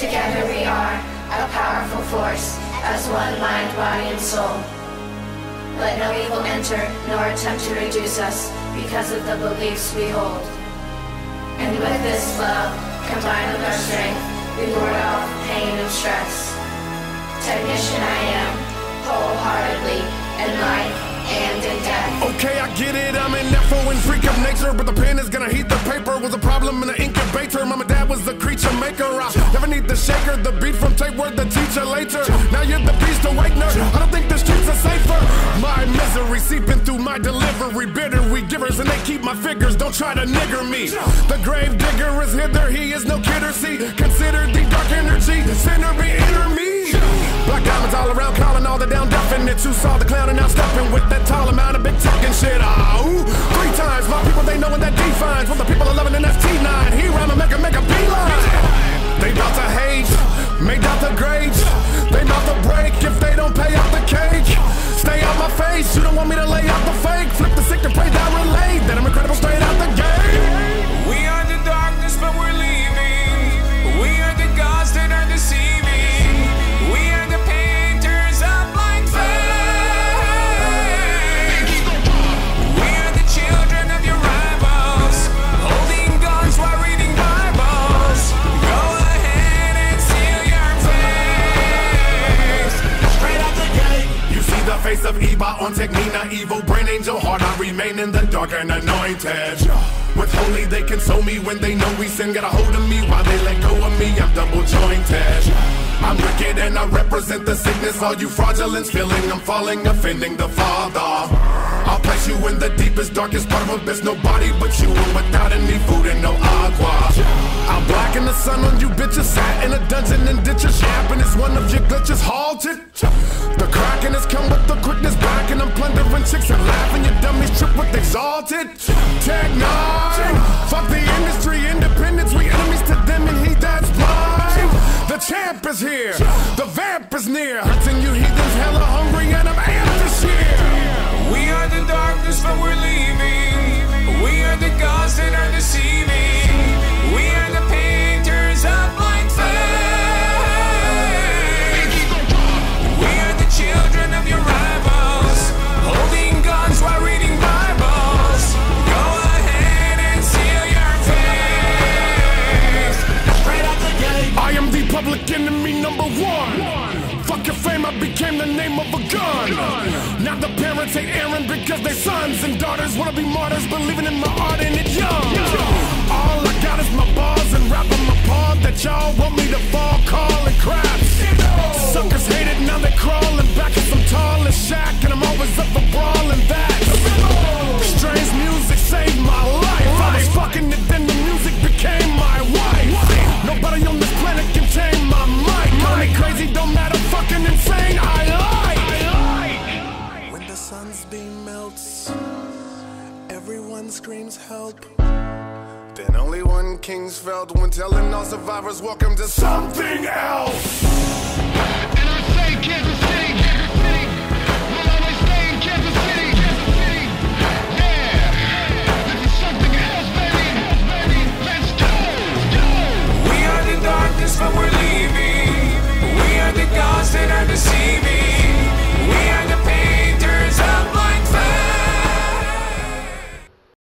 Together we are a powerful force, as one mind, body, and soul. Let no evil enter, nor attempt to reduce us, because of the beliefs we hold. And with this love, combined with our strength, we ward off pain and stress. Technician I am, wholeheartedly, in life and in death. Okay, I get it, I'm an F.O. and freak of nature, but the pen is gonna heat the paper. Was a problem in the incubator, mama dad was the creature maker. I never need the shaker, the beat from tape word the teacher later. Now you're the beast awakener, I don't think the streets are safer. My misery seeping through my delivery, bitter we givers and they keep my figures, don't try to nigger me. The grave digger is hither, he is no kidder, see. Consider the dark energy, sinner be inner me. Black diamonds all around, calling all the down definites. You saw the clown and now stepping with that tall amount of big talking shit. Ooh, 3 times, my people they know what that defines. What the people are loving in that's T9. He rhyme and make a beeline. They bout to hate, made out the grades. They bout to break if they don't pay out the cake. Stay out my face, you don't want me to lay out the fake. Flip the sick and pray down relate that I'm incredible straight out the gate. We are the darkness but we're leaving. We are the gods that are deceiving. We are the painters of blind faith. We are the children of your rivals, holding guns while reading Bibles. Go ahead and seal your face. Straight out the gate. You see the face of Eva on Technina, evil brain angel heart. I remain in the dark and anointed. With holy they console me when they know we sin. Got a hold of me while they let go of me. I'm double jointed. I'm wicked and I represent the sickness. All you fraudulence feeling I'm falling, offending the Father. I'll place you in the deepest, darkest part of abyss. Nobody but you and without any food and no agua. I'll blacken the sun on you bitches. Sat in a dungeon and ditches. Yapping is one of your glitches halted. The kraken has come with the quickness back, and I'm plundering chicks and laughing. Your dummies trip with exalted. Tech 9. Fuck the industry, independence. We enemies to them and he that's blind. The champ is here, the vamp is near. Hunting you heathens hella hungry and I'm amped this year. We are the darkness but we're leaving. We are the gods that are deceiving. We are the painters of blind faith. We are the children of your rivals, holding guns while reading Bibles. Go ahead and seal your face. Straight out the gate. I am the public enemy number 1. Fuck your fame, I became the name of a gun. Now the parents hate Aaron because their sons and daughters wanna be martyrs, believing in my art and it young. All I got is my bars and rap on my paw that y'all want me to fall, calling craps. Suckers hate it, now they crawling back as I'm tall as Shaq, and I'm always up for brawling that. Strange music saved my life. I was fucking it, then the music became my wife. Nobody on this planet can tame my mic. Call me crazy, don't matter, fucking insane, I like. When the sun's beam melts, everyone screams help. Then only one king's felt when telling all survivors welcome to something else. And I say, Kansas